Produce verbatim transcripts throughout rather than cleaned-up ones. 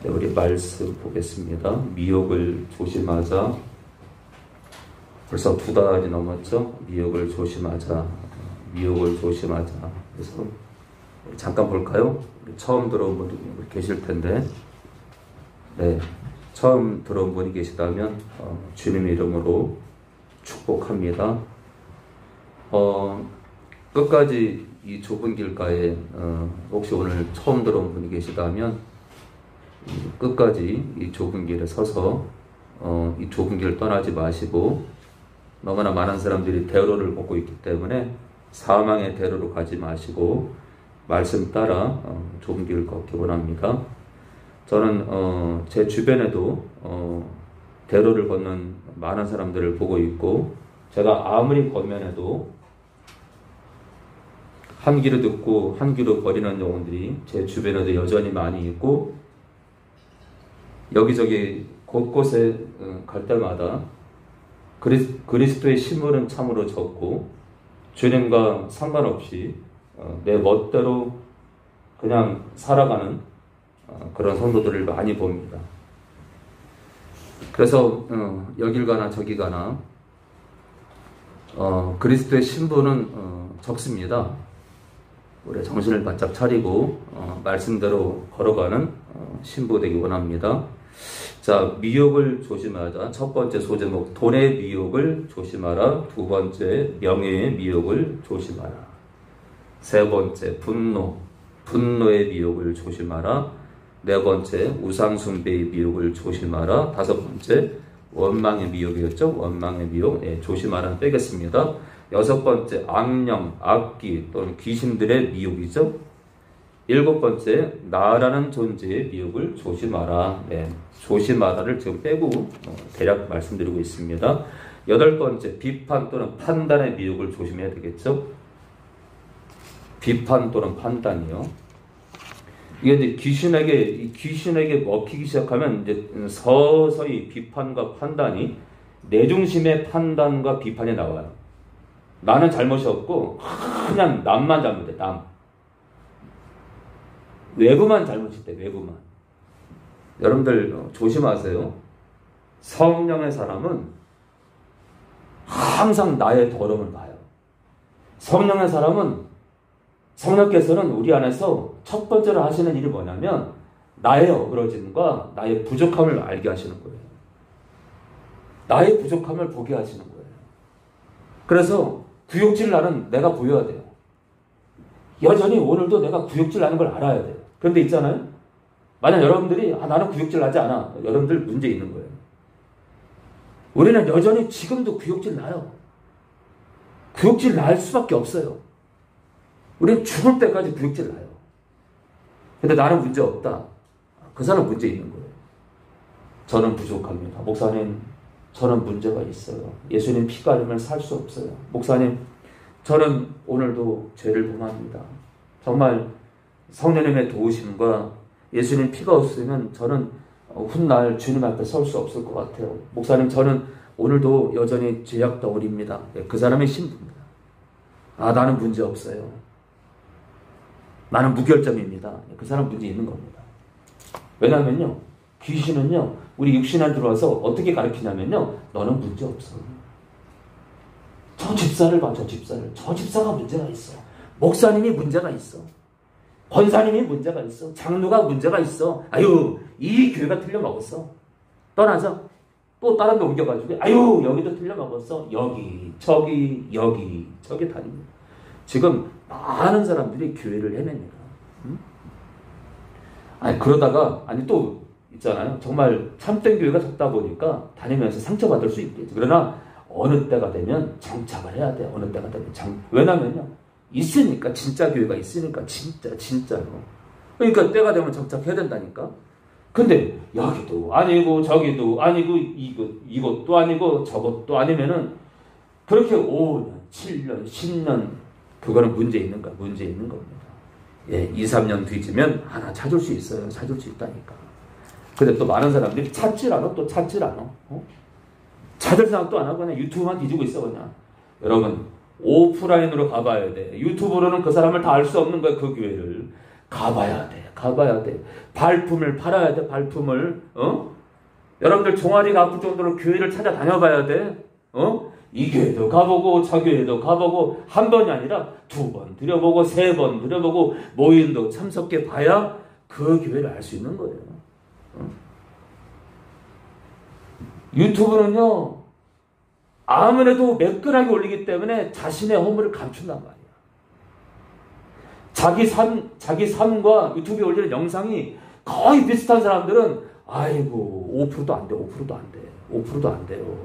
네, 우리 말씀 보겠습니다. 미혹을 조심하자. 벌써 두 달이 넘었죠? 미혹을 조심하자. 미혹을 조심하자. 그래서 잠깐 볼까요? 처음 들어온 분이 계실 텐데, 네, 처음 들어온 분이 계시다면 어, 주님의 이름으로 축복합니다. 어, 끝까지 이 좁은 길가에 어, 혹시 오늘 처음 들어온 분이 계시다면 끝까지 이 좁은 길에 서서 어, 이 좁은 길을 떠나지 마시고, 너무나 많은 사람들이 대로를 걷고 있기 때문에 사망의 대로로 가지 마시고 말씀 따라 어, 좁은 길을 걷기 원합니다. 저는 어, 제 주변에도 어, 대로를 걷는 많은 사람들을 보고 있고, 제가 아무리 걷면에도 한 귀로 듣고 한 귀로 버리는 영혼들이 제 주변에도 여전히 많이 있고, 여기저기 곳곳에 갈 때마다 그리스, 그리스도의 신물은 참으로 적고 주님과 상관없이 내 멋대로 그냥 살아가는 그런 성도들을 많이 봅니다. 그래서 어, 여길 가나 저기 가나 어, 그리스도의 신분은 어, 적습니다. 우리 정신을 바짝 차리고 어, 말씀대로 걸어가는 어, 신부 되기 원합니다. 자, 미혹을 조심하자. 첫 번째 소제목, 돈의 미혹을 조심하라. 두 번째, 명예의 미혹을 조심하라. 세 번째, 분노, 분노의 미혹을 조심하라. 네 번째, 우상숭배의 미혹을 조심하라. 다섯 번째, 원망의 미혹이었죠. 원망의 미혹, 네, 조심하라는 빼겠습니다. 여섯 번째, 악령, 악기 또는 귀신들의 미혹이죠. 일곱 번째, 나라는 존재의 미혹을 조심하라. 네, 조심하라를 지금 빼고 어, 대략 말씀드리고 있습니다. 여덟 번째, 비판 또는 판단의 미혹을 조심해야 되겠죠. 비판 또는 판단이요. 이게 이제 귀신에게 귀신에게 먹히기 시작하면 이제 서서히 비판과 판단이, 내 중심의 판단과 비판이 나와요. 나는 잘못이 없고 그냥 남만 잘못해. 남. 외부만 잘못했대. 외부만. 여러분들 조심하세요. 성령의 사람은 항상 나의 더러움을 봐요. 성령의 사람은, 성령께서는 우리 안에서 첫 번째로 하시는 일이 뭐냐면 나의 어그러짐과 나의 부족함을 알게 하시는 거예요. 나의 부족함을 보게 하시는 거예요. 그래서 구역질 나는 내가 보여야 돼요. 여전히 오늘도 내가 구역질 나는 걸 알아야 돼요. 그런데 있잖아요. 만약 여러분들이 아, 나는 구역질 나지 않아. 여러분들 문제 있는 거예요. 우리는 여전히 지금도 구역질 나요. 구역질 날 수밖에 없어요. 우리는 죽을 때까지 구역질 나요. 근데 나는 문제 없다. 그 사람 문제 있는 거예요. 저는 부족합니다. 목사님, 저는 문제가 있어요. 예수님 피가 아니면 살 수 없어요. 목사님, 저는 오늘도 죄를 범합니다. 정말 성령님의 도우심과 예수님 피가 없으면 저는 훗날 주님 앞에 설 수 없을 것 같아요. 목사님, 저는 오늘도 여전히 죄악 덩어리입니다. 그 사람의 신부입니다. 아, 나는 문제 없어요. 나는 무결점입니다. 그 사람 문제 있는 겁니다. 왜냐하면요, 귀신은요, 우리 육신 안에 들어와서 어떻게 가르치냐면요, 너는 문제 없어. 저 집사를 봐, 저 집사를. 저 집사가 문제가 있어. 목사님이 문제가 있어. 권사님이 문제가 있어. 장로가 문제가 있어. 아유, 이 교회가 틀려먹었어. 떠나자. 또 다른 데 옮겨가지고, 아유, 여기도 틀려먹었어. 여기, 저기, 여기, 저기 다닙니다. 지금 많은 사람들이 교회를 헤맵니다. 응? 아니, 그러다가, 아니, 또 있잖아요. 정말 참된 교회가 적다 보니까 다니면서 상처받을 수 있겠죠. 그러나 어느 때가 되면 장착을 해야 돼요. 어느 때가 되면 장, 왜냐면요, 있으니까, 진짜 교회가 있으니까, 진짜, 진짜로. 그러니까 때가 되면 장착해야 된다니까. 근데 여기도 아니고 저기도 아니고 이것, 이것도 아니고 저것도 아니면은 그렇게 오 년, 칠 년, 십 년 그거는 문제 있는 거야. 문제 있는 겁니다. 예, 이, 삼 년 뒤지면 하나 찾을 수 있어요. 찾을 수 있다니까. 근데 또 많은 사람들이 찾질 않아. 또 찾질 않아. 어? 찾을 생각도 안 하고 그냥 유튜브만 뒤지고 있어 그냥. 여러분, 오프라인으로 가봐야 돼. 유튜브로는 그 사람을 다 알 수 없는 거야. 그 교회를. 가봐야 돼. 가봐야 돼. 발품을 팔아야 돼. 발품을. 어? 여러분들 종아리가 아플 정도로 교회를 찾아다녀봐야 돼. 어? 이 교회도 가보고 저 교회도 가보고 한 번이 아니라 두 번 들여보고 세 번 들여보고 모임도 참석해 봐야 그 교회를 알 수 있는 거예요. 어? 유튜브는요. 아무래도 매끈하게 올리기 때문에 자신의 허물을 감춘단 말이야. 자기 삶, 자기 삶과 유튜브에 올리는 영상이 거의 비슷한 사람들은 아이고 오 퍼센트도 안 돼. 오 퍼센트도 안 돼. 오 퍼센트도 안 돼요.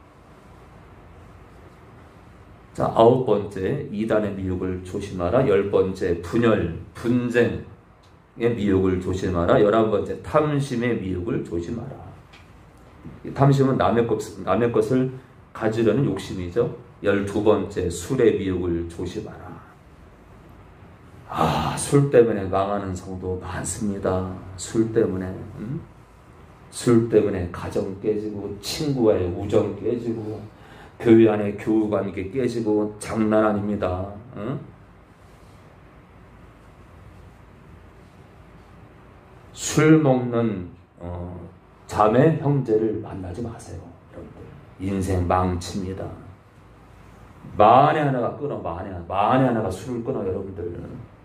자, 아홉 번째, 이단의 미혹을 조심하라. 열 번째, 분열, 분쟁의 미혹을 조심하라. 열한 번째, 탐심의 미혹을 조심하라. 탐심은 남의 것, 남의 것을 가지려는 욕심이죠. 열두 번째, 술의 미혹을 조심하라. 아, 술 때문에 망하는 성도 많습니다. 술 때문에. 음? 술 때문에 가정 깨지고 친구와의 우정 깨지고 교회 안에 교우관계 깨지고 장난 아닙니다. 응? 술 먹는 어, 자매 형제를 만나지 마세요. 여러분들 인생 망칩니다. 만에 하나가 끊어. 만에, 만에 하나가 술을 끊어. 여러분들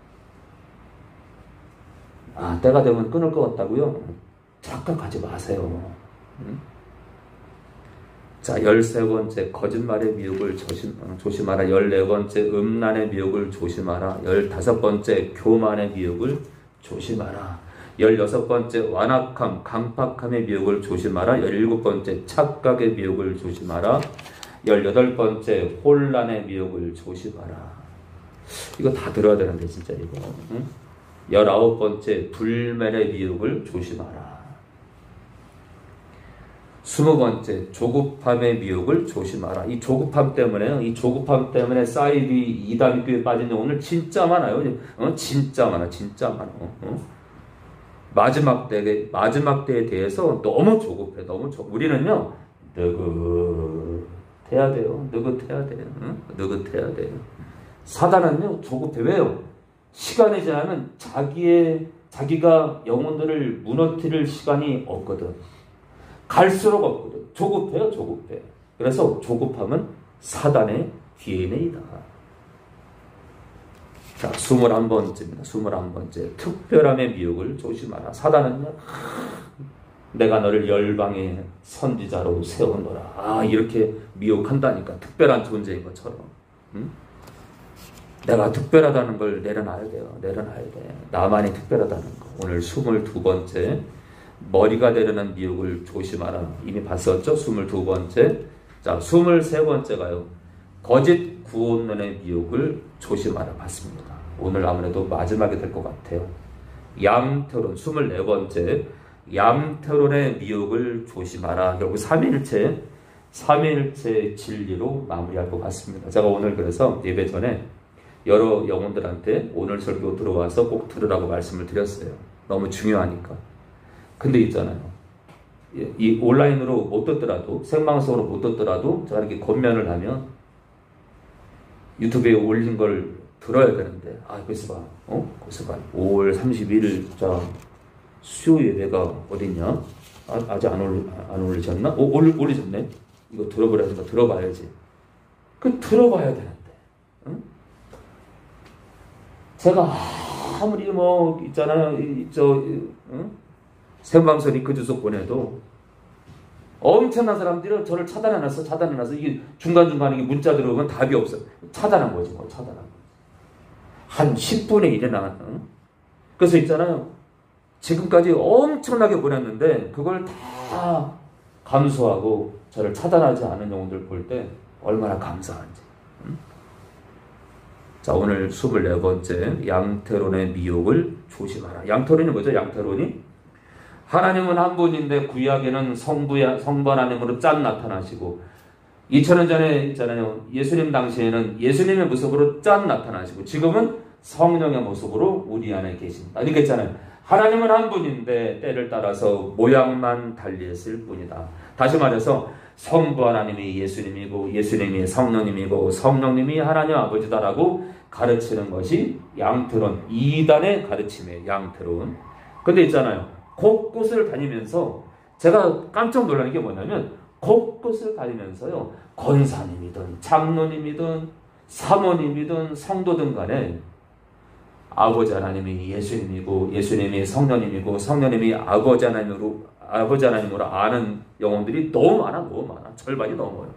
아, 때가 되면 끊을 것 같다고요? 착각하지 마세요. 응? 자, 열세 번째, 거짓말의 미혹을 조심, 조심하라. 열네 번째, 음란의 미혹을 조심하라. 열다섯 번째, 교만의 미혹을 조심하라. 열여섯 번째, 완악함, 강팍함의 미혹을 조심하라. 열일곱 번째, 착각의 미혹을 조심하라. 열여덟 번째, 혼란의 미혹을 조심하라. 이거 다 들어야 되는데, 진짜 이거. 응? 열아홉 번째, 불멸의 미혹을 조심하라. 스무 번째, 조급함의 미혹을 조심하라. 이 조급함 때문에요. 이 조급함 때문에 사이비 이단교에 빠진 오늘 진짜 많아요. 어? 진짜 많아, 진짜 많아. 어? 마지막 때에 마지막 때에 대해서 너무 조급해, 너무 조. 우리는요, 느긋해야 돼요. 느긋해야 돼요. 어? 느긋해야 돼요. 사단은요, 조급해. 왜요? 시간이 지나면 자기의 자기가 영혼들을 무너뜨릴 시간이 없거든. 갈수록 없거든. 조급해요, 조급해. 그래서 조급함은 사단의 디엔에이다. 자, 스물한 번째입니다. 스물한 번째. 특별함의 미혹을 조심하라. 사단은요, 내가 너를 열방의 선지자로 세워놓으라. 아, 이렇게 미혹한다니까. 특별한 존재인 것처럼. 응? 내가 특별하다는 걸 내려놔야 돼요. 내려놔야 돼. 나만이 특별하다는 거. 오늘 스물두 번째. 머리가 되려는 미혹을 조심하라. 이미 봤었죠? 스물두 번째. 자, 스물세 번째가요. 거짓 구원론의 미혹을 조심하라. 봤습니다. 오늘 아무래도 마지막이 될 것 같아요. 양태론. 스물네 번째. 양태론의 미혹을 조심하라. 결국 삼위일체, 삼위일체 진리로 마무리할 것 같습니다. 제가 오늘 그래서 예배 전에 여러 영혼들한테 오늘 설교 들어와서 꼭 들으라고 말씀을 드렸어요. 너무 중요하니까. 근데 있잖아요. 이 온라인으로 못 듣더라도, 생방송으로 못 듣더라도, 제가 이렇게 권면을 하면 유튜브에 올린 걸 들어야 되는데, 아, 거기서 봐. 어? 거기서 봐. 오월 삼십일일, 자, 수요 예배가 어딨냐? 아, 아직 안, 올리, 안 올리셨나? 오, 올리, 올리셨네? 이거 들어보라 해서 들어봐야지. 그 들어봐야 되는데. 응? 제가 아무리 뭐, 있잖아요. 이, 저, 응? 생방송 링크 주소 보내도 엄청난 사람들이 저를 차단해놨어. 차단해놨어. 이게 중간중간에 문자 들어오면 답이 없어. 차단한 거지. 뭐 차단한 거지. 한 십 분의 일에 나갔다. 응? 그래서 있잖아요. 지금까지 엄청나게 보냈는데 그걸 다 감수하고 저를 차단하지 않은 영혼들 볼 때 얼마나 감사한지. 응? 자, 오늘 스물네 번째. 양태론의 미혹을 조심하라. 양태론이 뭐죠? 양태론이? 하나님은 한 분인데 구약에는 성부, 성부 하나님으로 짠 나타나시고 이천 년 전에 있잖아요. 예수님 당시에는 예수님의 모습으로 짠 나타나시고 지금은 성령의 모습으로 우리 안에 계십니다. 이렇게 했잖아요. 하나님은 한 분인데 때를 따라서 모양만 달리했을 뿐이다. 다시 말해서 성부 하나님이 예수님이고 예수님이 성령님이고 성령님이 하나님 아버지다라고 가르치는 것이 양태론, 이단의 가르침이에요. 양태론. 근데 있잖아요. 곳곳을 다니면서 제가 깜짝 놀라는 게 뭐냐면 곳곳을 다니면서요. 권사님이든 장로님이든 사모님이든 성도든 간에 아버지 하나님이 예수님이고 예수님이 성령님이고 성령님이 아버지 하나님으로 아버지 하나님으로 아는 영혼들이 너무 많아. 너무 많아. 절반이 넘어요.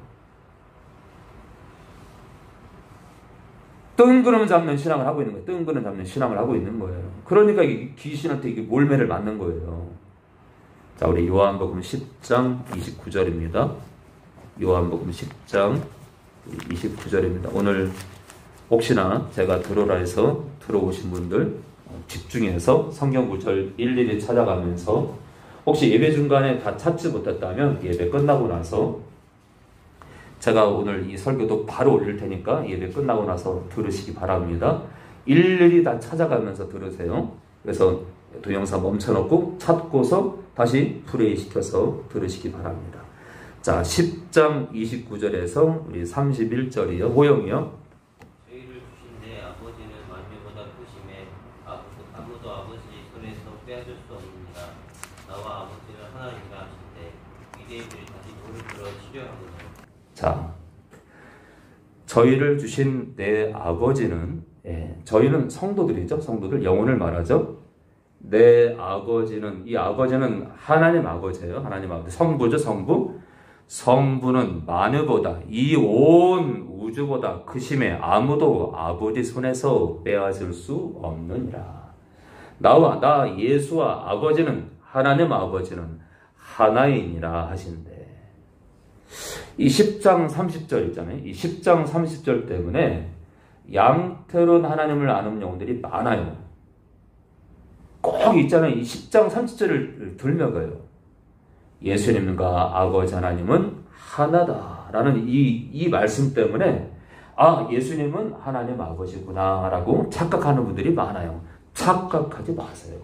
뜬구름 잡는 신앙을 하고 있는 거예요. 뜬구름 잡는 신앙을 하고 있는 거예요. 그러니까 이 귀신한테 이게 몰매를 맞는 거예요. 자, 우리 요한복음 십 장 이십구 절입니다. 요한복음 십 장 이십구 절입니다. 오늘 혹시나 제가 들어라 해서 들어오신 분들 집중해서 성경 구절 일일이 찾아가면서 혹시 예배 중간에 다 찾지 못했다면 예배 끝나고 나서 제가 오늘 이 설교도 바로 올릴 테니까 예배 끝나고 나서 들으시기 바랍니다. 일일이 다 찾아가면서 들으세요. 그래서 동영상 멈춰놓고 찾고서 다시 플레이 시켜서 들으시기 바랍니다. 자, 십 장 이십구 절에서 우리 삼십일 절이요. 호영이요. 저희를 주신 내 아버지는 만유보다 크심에 아무도 아버지 손에서 빼앗을 수 없느니라. 나와 아버지는 하나님이라 하신대 유대인들이 다시 돌을 들어 치려하거든. 자, 저희를 주신 내 아버지는, 예, 저희는 성도들이죠. 성도들, 영혼을 말하죠. 내 아버지는, 이 아버지는 하나님 아버지예요. 하나님 아버지. 성부죠, 성부. 성부는 만유보다, 이 온 우주보다 크심에 아무도 아버지 손에서 빼앗을 수 없느니라. 나와, 나 예수와 아버지는, 하나님 아버지는 하나이니라 하신대. 이 십 장 삼십 절 있잖아요. 이 십 장 삼십 절 때문에 양태로운 하나님을 아는 영혼들이 많아요. 꼭 있잖아요. 이 십 장 삼십 절을 들먹어요. 예수님과 아버지 하나님은 하나다라는 이, 이 말씀 때문에 아, 예수님은 하나님 아버지구나 라고 착각하는 분들이 많아요. 착각하지 마세요.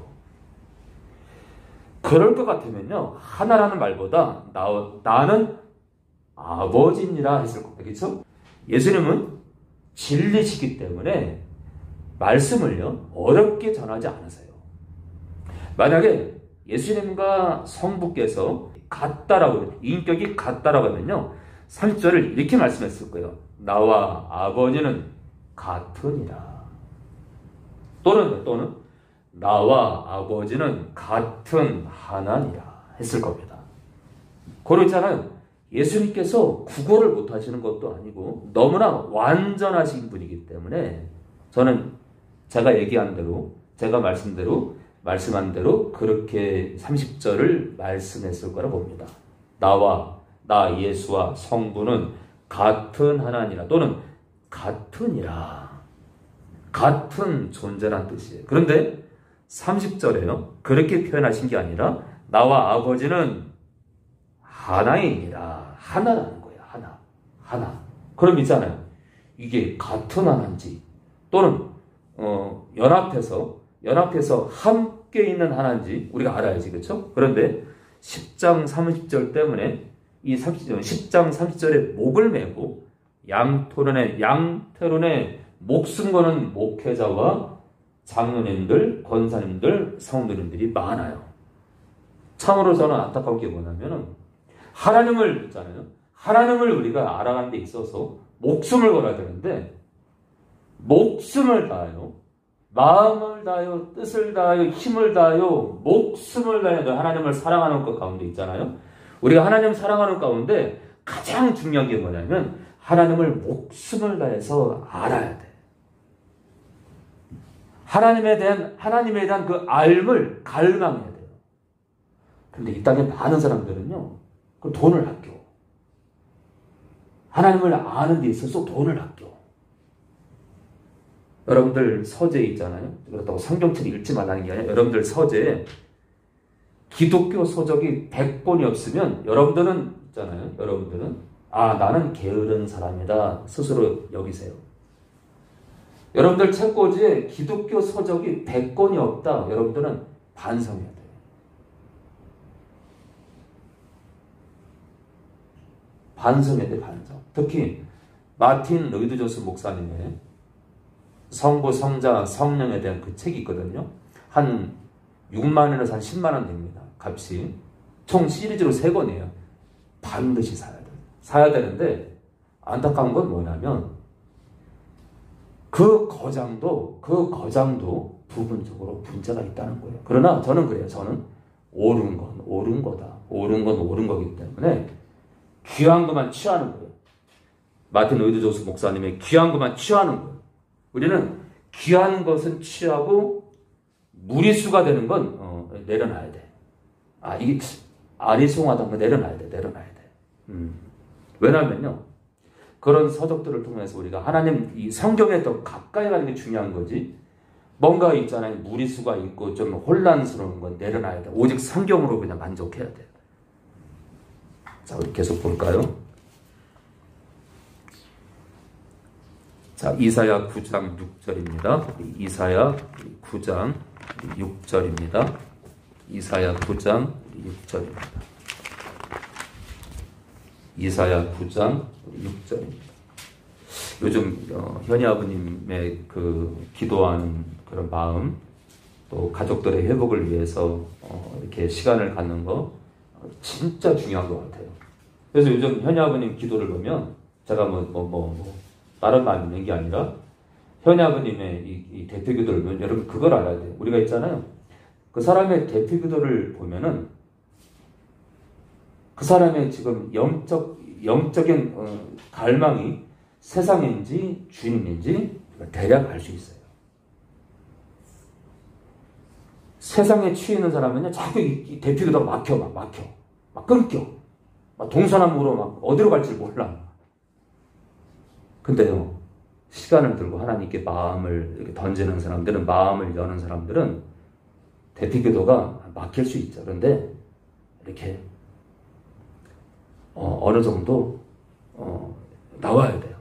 그럴 것 같으면요. 하나라는 말보다 나, 나는 아버지니라 했을 겁니다. 그렇죠? 예수님은 진리시기 때문에 말씀을요 어렵게 전하지 않으세요. 만약에 예수님과 성부께서 같다라고 인격이 같다라고 하면요 삼십 절을 이렇게 말씀했을 거예요. 나와 아버지는 같으니라. 또는 또는 나와 아버지는 같은 하나니라 했을 겁니다. 그렇잖아요. 예수님께서 국어를 못하시는 것도 아니고 너무나 완전하신 분이기 때문에 저는 제가 얘기한 대로 제가 말씀대로 말씀한 대로 그렇게 삼십 절을 말씀했을 거라 봅니다. 나와 나 예수와 성부는 같은 하나니라 또는 같으니라. 같은 존재란 뜻이에요. 그런데 삼십 절에요. 그렇게 표현하신 게 아니라 나와 아버지는 하나이니라. 하나라는 거예요. 하나. 하나. 그럼 있잖아요. 이게 같은 하나인지 또는 어, 연합해서 연합해서 함께 있는 하나인지 우리가 알아야지. 그렇죠? 그런데 십 장 삼십 절 때문에 이 십 장 삼십 절에 목을 메고 양토론의 양태론의 목숨 거는 목회자와 장로님들, 권사님들, 성도님들이 많아요. 참으로 저는 안타까운 게 뭐냐면은 하나님을 있잖아요. 하나님을 우리가 알아가는 데 있어서 목숨을 걸어야 되는데 목숨을 다하여 마음을 다하여 뜻을 다하여 힘을 다하여 목숨을 다하여 하나님을 사랑하는 것 가운데 있잖아요. 우리가 하나님을 사랑하는 가운데 가장 중요한 게 뭐냐면 하나님을 목숨을 다해서 알아야 돼. 하나님에 대한 하나님에 대한 그 알을 갈망해야 돼요. 근데 이 땅에 많은 사람들은요. 그 돈을 아껴. 하나님을 아는 데 있어서 돈을 아껴. 여러분들 서재 있잖아요. 그렇다고 성경책을 읽지 말라는 게 아니라 여러분들 서재에 기독교 서적이 백 권이 없으면 여러분들은 있잖아요. 여러분들은 아 나는 게으른 사람이다 스스로 여기세요. 여러분들 책꽂이에 기독교 서적이 백 권이 없다. 여러분들은 반성해야 돼요. 반성해야 돼. 반성. 특히 마틴 로이드 조스 목사님의 성부, 성자, 성령에 대한 그 책이 있거든요. 한 육만 원에서 한 십만 원 됩니다. 값이. 총 시리즈로 세 권이에요. 반드시 사야 돼요. 사야 되는데 안타까운 건 뭐냐면 그 거장도 그 거장도 부분적으로 문제가 있다는 거예요. 그러나 저는 그래요. 저는 옳은 건 옳은 거다. 옳은 건 옳은 거기 때문에 귀한 것만 취하는 거예요. 마틴 로이드 조스 목사님의 귀한 것만 취하는 거예요. 우리는 귀한 것은 취하고 무리수가 되는 건 어, 내려놔야 돼. 아 이게 아리송하다는 거 내려놔야 돼. 내려놔야 돼. 음. 왜냐면요. 그런 서적들을 통해서 우리가 하나님 이 성경에 더 가까이 가는 게 중요한 거지. 뭔가 있잖아요. 무리수가 있고 좀 혼란스러운 건 내려놔야 돼. 오직 성경으로 그냥 만족해야 돼. 자, 우리 계속 볼까요? 자, 이사야 구 장 육 절입니다. 이사야 구 장 육 절입니다. 이사야 구 장 육 절입니다. 이사야 구 장 육 절입니다. 요즘 어, 현희 아버님의 그 기도하는 그런 마음, 또 가족들의 회복을 위해서 어, 이렇게 시간을 갖는 거 진짜 중요한 것 같아요. 그래서 요즘 현희 아버님 기도를 보면 제가 뭐 뭐 뭐 뭐 다른 말 있는 게 아니라 현희 아버님의 이, 이 대표 기도를 보면 여러분 그걸 알아야 돼요. 우리가 있잖아요. 그 사람의 대표 기도를 보면은 그 사람의 지금 영적 영적인 어, 갈망이 세상인지 주님인지 대략 알 수 있어요. 세상에 취해 있는 사람은요, 자꾸 이 대표 기도가 막혀, 막 막혀, 막 끊겨, 막 동서남북으로 막 어디로 갈지 몰라. 근데요, 시간을 들고 하나님께 마음을 이렇게 던지는 사람들은, 마음을 여는 사람들은 대표 기도가 막힐 수 있죠. 그런데 이렇게 어, 어느 정도 어, 나와야 돼요.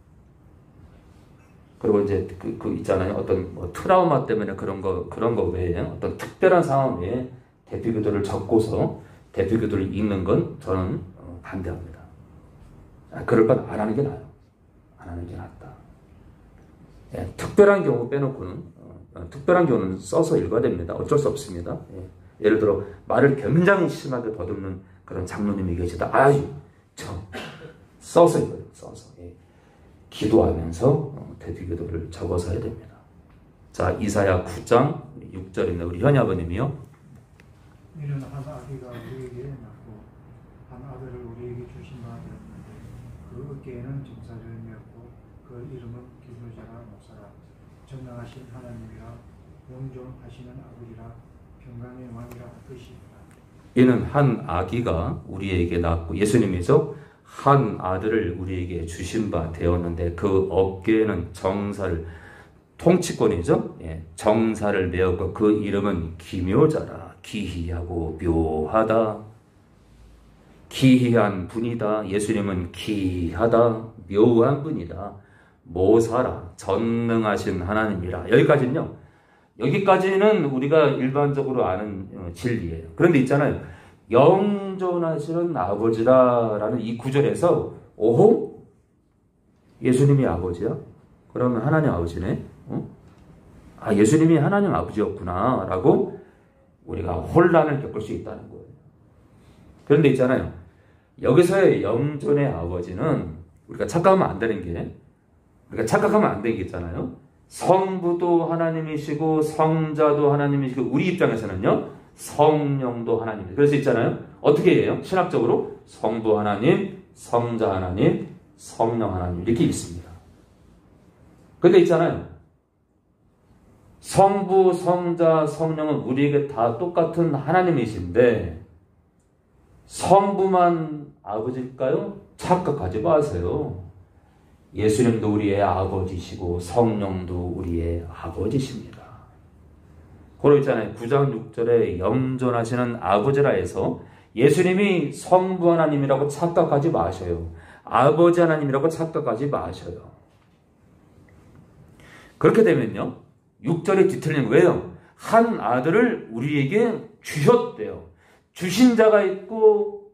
그리고 이제 그, 그 있잖아요. 어떤 뭐 트라우마 때문에 그런 거 그런 거 외에 어떤 특별한 상황 외에 대표 기도를 적고서 대표 기도를 읽는 건 저는 어, 반대합니다. 아, 그럴 건 안 하는 게 나아요. 안 하는 게 낫다. 예, 특별한 경우 빼놓고는 어, 어, 특별한 경우는 써서 읽어야 됩니다. 어쩔 수 없습니다. 예. 예를 들어 말을 굉장히 심하게 더듬는 그런 장로님이 계시다. 아유, 저 써서 읽어요. 써서. 예. 기도하면서 어, 대표 기도를 적어서 해야 됩니다. 자, 이사야 구 장 육 절입니다. 우리 현희 아버님이요. 이는 한 아기가 우리에게 낳고 한 아들을 우리에게 주신 바 되었는데 그 어깨에는 정사를 메었고 그 이름은 기도자라 목사라 전능하신 하나님이라 영존하시는 아버지라 평강의 왕이라 뜻이다. 이는 한 아기가 우리에게 낳고 예수님이죠. 한 아들을 우리에게 주신 바 되었는데 그 어깨에는 정사를 통치권이죠. 예, 정사를 메었고 그 이름은 기묘자라. 기이하고 묘하다. 기이한 분이다. 예수님은 기이하다. 묘한 분이다. 모사라. 전능하신 하나님이라. 여기까지는요. 여기까지는 우리가 일반적으로 아는 진리예요. 그런데 있잖아요. 영존하시는 아버지라라는 이 구절에서 오호? 예수님이 아버지야? 그러면 하나님 아버지네? 어? 아, 예수님이 하나님 아버지였구나 라고 우리가 혼란을 겪을 수 있다는 거예요. 그런데 있잖아요. 여기서의 영존의 아버지는 우리가 착각하면 안 되는 게 우리가 착각하면 안 되는 게 있잖아요. 성부도 하나님이시고 성자도 하나님이시고 우리 입장에서는요. 성령도 하나님. 그래서 있잖아요. 어떻게 해요? 신학적으로 성부 하나님, 성자 하나님, 성령 하나님 이렇게 있습니다. 근데 있잖아요. 성부, 성자, 성령은 우리에게 다 똑같은 하나님이신데 성부만 아버지일까요? 착각하지 마세요. 예수님도 우리의 아버지시고 성령도 우리의 아버지십니다. 그러 있잖아요. 구 장 육 절에 영존하시는 아버지라 해서 예수님이 성부 하나님이라고 착각하지 마셔요. 아버지 하나님이라고 착각하지 마셔요. 그렇게 되면요. 육 절에 뒤틀리는 왜요? 한 아들을 우리에게 주셨대요. 주신 자가 있고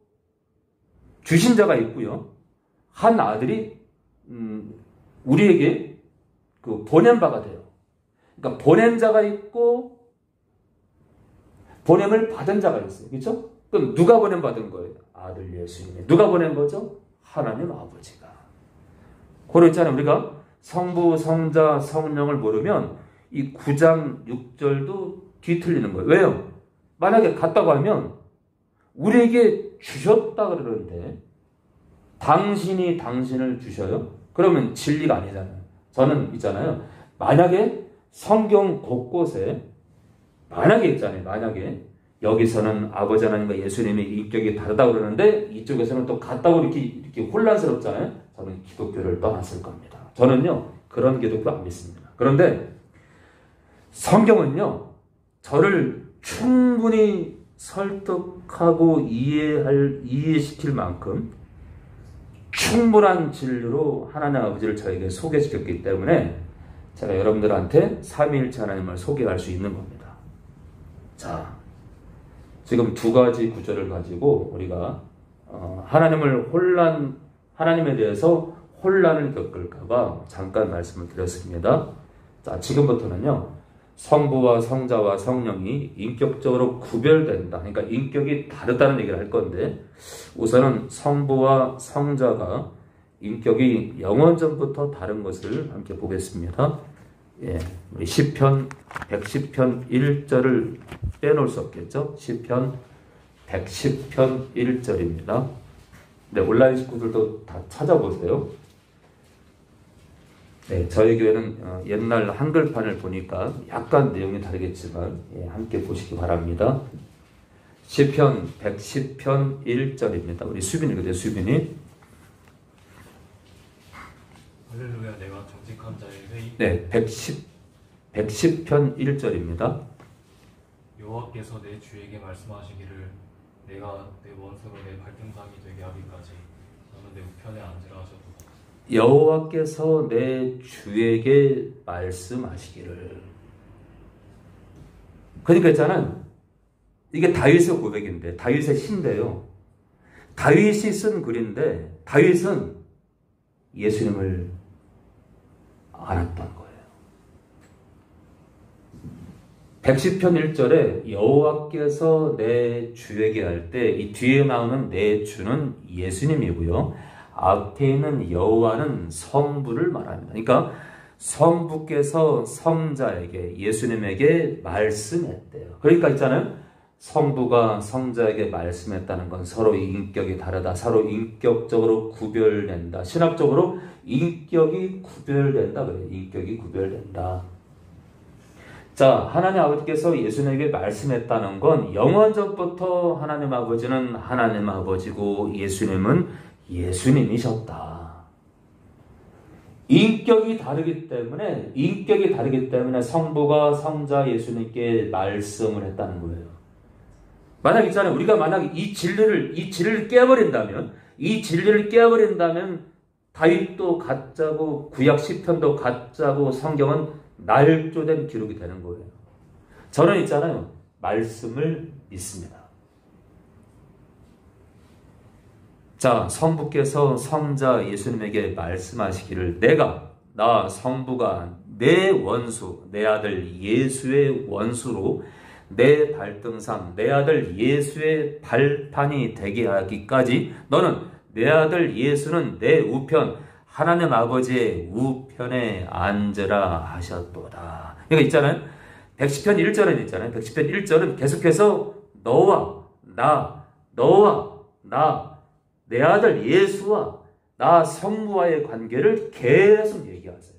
주신 자가 있고요. 한 아들이 음, 우리에게 그 보낸 바가 돼요. 그러니까 보낸 자가 있고 보냄을 받은 자가 있어요. 그렇죠? 그럼 누가 보냄 받은 거예요? 아들 예수님이. 누가 보낸 거죠? 하나님 아버지가. 그러 있잖아요. 우리가 성부, 성자, 성령을 모르면 이 구 장 육 절도 뒤틀리는 거예요. 왜요? 만약에 같다고 하면 우리에게 주셨다 그러는데 당신이 당신을 주셔요? 그러면 진리가 아니잖아요. 저는 있잖아요. 만약에 성경 곳곳에 만약에 있잖아요. 만약에 여기서는 아버지 하나님과 예수님의 인격이 다르다고 그러는데 이쪽에서는 또 같다고 이렇게, 이렇게 혼란스럽잖아요. 저는 기독교를 떠났을 겁니다. 저는요. 그런 기독교 안 믿습니다. 그런데 성경은요. 저를 충분히 설득하고 이해할, 이해시킬 만큼 충분한 진리로 하나님 아버지를 저에게 소개시켰기 때문에 제가 여러분들한테 삼위일체 하나님을 소개할 수 있는 겁니다. 자, 지금 두 가지 구절을 가지고 우리가 어, 하나님을 혼란, 하나님에 대해서 혼란을 겪을까봐 잠깐 말씀을 드렸습니다. 자, 지금부터는요, 성부와 성자와 성령이 인격적으로 구별된다. 그러니까 인격이 다르다는 얘기를 할 건데, 우선은 성부와 성자가 인격이 영원전부터 다른 것을 함께 보겠습니다. 예, 우리 시편 백십 편 일 절을 빼놓을 수 없겠죠? 시편 백십 편 일 절입니다. 네, 온라인 식구들도 다 찾아보세요. 네, 저희 교회는 어, 옛날 한글판을 보니까 약간 내용이 다르겠지만 예, 함께 보시기 바랍니다. 시편 백십 편 일 절입니다. 우리 수빈이 그대 수빈이. 할렐루야. 내가 정직한 자의 회의. 네, 백십, 백십 편 일 절입니다. 여호와께서 내 주에게 말씀하시기를 내가 내 원수로 내 발등상이 되게 하기까지 너는 내 우편에 앉으라 하셨도다. 여호와께서 내 주에게 말씀하시기를. 그러니까 있잖아요. 이게 다윗의 고백인데, 다윗의 시인데요. 다윗이 쓴 글인데, 다윗은 예수님을 알았던 거예요. 백십 편 일 절에 여호와께서 내 주에게 할 때 이 뒤에 나오는 내 주는 예수님이고요. 앞에 있는 여호와는 성부를 말합니다. 그러니까 성부께서 성자에게, 예수님에게 말씀했대요. 그러니까 있잖아요. 성부가 성자에게 말씀했다는 건 서로 인격이 다르다. 서로 인격적으로 구별된다. 신학적으로 인격이 구별된다. 그래요. 인격이 구별된다. 자, 하나님 아버지께서 예수님에게 말씀했다는 건 영원전부터 하나님 아버지는 하나님 아버지고 예수님은 예수님이셨다. 인격이 다르기 때문에, 인격이 다르기 때문에 성부가 성자 예수님께 말씀을 했다는 거예요. 만약 있잖아요. 우리가 만약 이 진리를, 이 진리를 깨버린다면, 이 진리를 깨버린다면, 다윗도 가짜고, 구약 시편도 가짜고, 성경은 날조된 기록이 되는 거예요. 저는 있잖아요. 말씀을 믿습니다. 자, 성부께서 성자 예수님에게 말씀하시기를 내가, 나 성부가 내 원수, 내 아들 예수의 원수로 내 발등상, 내 아들 예수의 발판이 되게 하기까지 너는 내 아들 예수는 내 우편, 하나님 아버지의 우편에 앉으라 하셨도다. 그러니까 있잖아요. 백십 편 일 절은 있잖아요. 백십 편 일 절은 계속해서 너와 나, 너와 나, 내 아들 예수와 나 성부와의 관계를 계속 얘기하세요.